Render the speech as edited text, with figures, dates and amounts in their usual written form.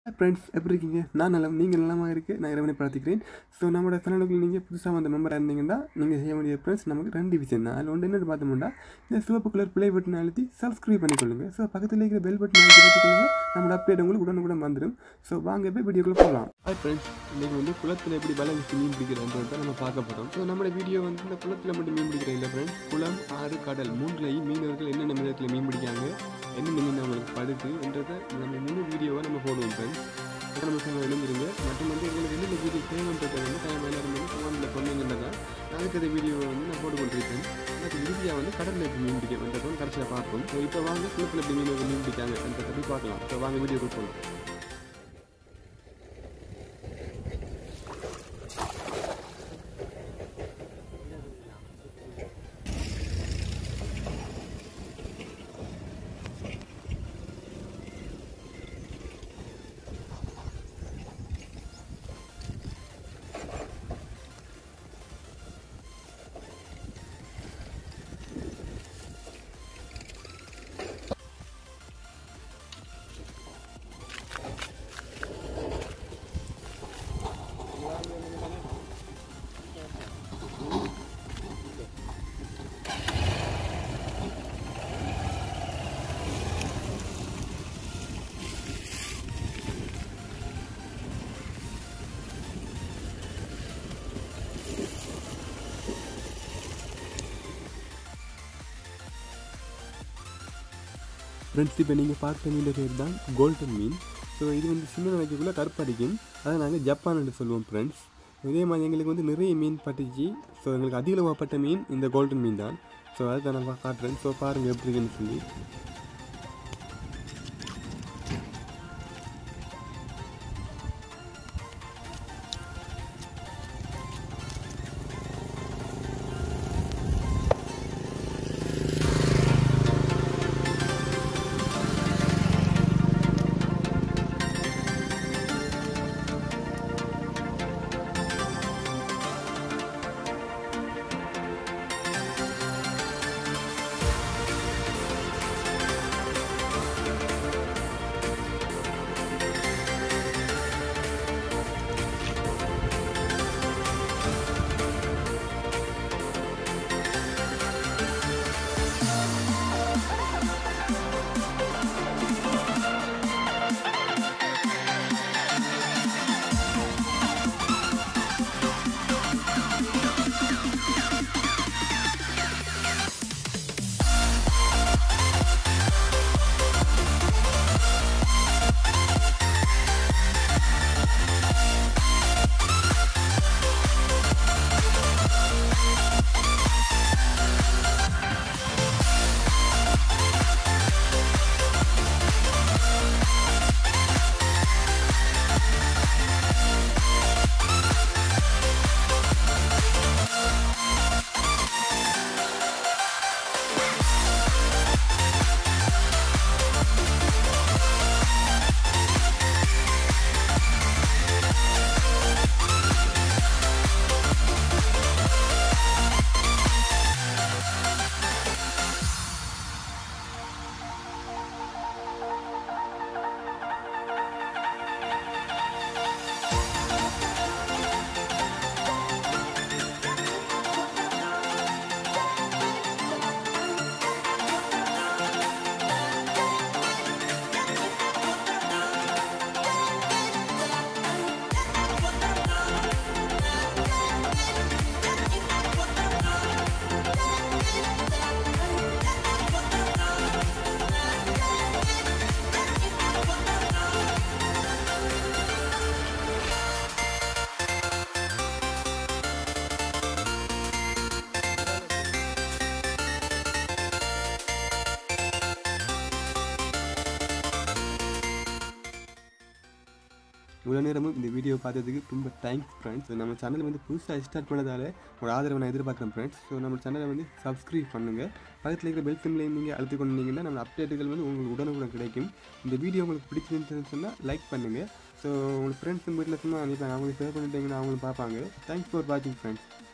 Friends எப்படி இருக்கீங்க? நான் நலம், நீங்கள் நலமாக இருக்கு. நான் இறைவனை பிரார்த்திக்கிறேன். ஸோ நம்மளோட சேனலுக்கு நீங்கள் புதுசாக வந்த மெம்பராக இருந்தீங்கன்னா நீங்கள் செய்ய வேண்டிய ஃப்ரெண்ட்ஸ் நமக்கு 2 விஷயம் தான். அதில் ஒன்று என்னென்னு பார்த்தோம்னா இந்த சிவப்பு கலர் ப்ளே பட்டன் அழுத்தி சப்ஸ்கிரைப் பண்ணிக்கொள்ளுங்க. ஸோ பக்கத்தில் இருக்கிற பெல் பட்டன் அழுத்தி வச்சுக்கொள்ளுங்க. நம்மளோட அப்டேட் உங்களுக்கு உடனுக்குடன் வந்துடும். ஸோ வாங்க போய் வீடியோக்குள்ளே போகலாம். ஃப்ரெண்ட்ஸ், இன்றைக்கி வந்து குளத்தில் எப்படி வலை வீசி மீன் பிடிக்கிறதுன்றதை நம்ம பார்க்க போகிறோம். ஸோ நம்மளோட வீடியோ வந்து இந்த குளத்தில் மட்டும் மீன் பிடிக்கிற இல்லை ஃப்ரெண்ட்ஸ், குளம், ஆறு, கடல் மூன்றுலையும் மீனவர்கள் என்னென்ன விதத்தில் மீன் பிடிக்காங்க, என்னென்ன மீன் அவங்களுக்கு படுது என்றதை நம்ம முழு வீடியோவை நம்ம போடுவோம் ஃப்ரெண்ட்ஸ். நம்ம சேனல் எழுந்திருங்க. மற்றும் வந்து எங்களுக்கு என்னென்ன வீடியோ தேவைன்றது வந்து டைம் எல்லாரும் வந்து கமெண்ட்டில் சொன்னீங்கன்னா அதுக்கு அந்த வீடியோவை வந்து நான் போட்டுக்கொண்டிருக்கேன். எனக்கு இறுதியாக வந்து கடலில் எப்படி மீன் பிடிக்கிறதுன்றதும் கடைசியாக பார்ப்போம். ஸோ இப்போ வாங்க குளத்தில் எப்படி மீன் பிடிக்காங்க என்றதை பற்றி பார்க்கலாம். ஸோ வாங்க வீடியோ போகலாம். ஃப்ரெண்ட்ஸ், இப்போ நீங்கள் பார்த்த மீன் பேர் தான் கோல்டன் மீன். ஸோ இது வந்து சின்ன நினைக்கக்குள்ளே கருப்படிக்கும். அதை நாங்கள் ஜப்பான் என்று சொல்லுவோம் ஃப்ரெண்ட்ஸ். இதே மாதிரி எங்களுக்கு வந்து நிறைய மீன் பட்டுச்சு. ஸோ எங்களுக்கு அதிகளவாகப்பட்ட மீன் இந்த கோல்டன் மீன் தான். ஸோ அதை நான் காட்டுறேன். ஸோ பாருங்கள் எப்படி இருக்குன்னு சொல்லி. இவ்வளோ நேரமும் இந்த வீடியோ பார்த்ததுக்கு ரொம்ப தேங்க்ஸ் ஃப்ரெண்ட்ஸ். நம்ம சேனல் வந்து புதுசாக ஸ்டார்ட் பண்ணதால் ஒரு ஆதரவை நான் எதிர்பார்க்குறேன் ஃப்ரெண்ட்ஸ். ஸோ நம்ம சேனலை வந்து சப்ஸ்கிரைப் பண்ணுங்கள். பக்கத்தில் இருக்கிற பெல் சிம்லையும் நீங்கள் அழுத்தி கொண்டீங்கன்னா நம்ம அப்டேட்டுகள் வந்து உங்களுக்கு உடனுக்குடன் கிடைக்கும். இந்த வீடியோ உங்களுக்கு பிடிச்சிருந்துச்சுன்னு சொன்னால் லைக் பண்ணுங்கள். ஸோ உங்களுக்கு ஃப்ரெண்ட்ஸ் வீட்டில் சும்மா அனுப்பிப்பாங்க, அவங்களுக்கு ஷேர் பண்ணிட்டீங்கன்னா அவங்களும் பார்ப்பாங்க. தேங்க்ஸ் ஃபார் வாட்சிங் ஃப்ரெண்ட்ஸ்.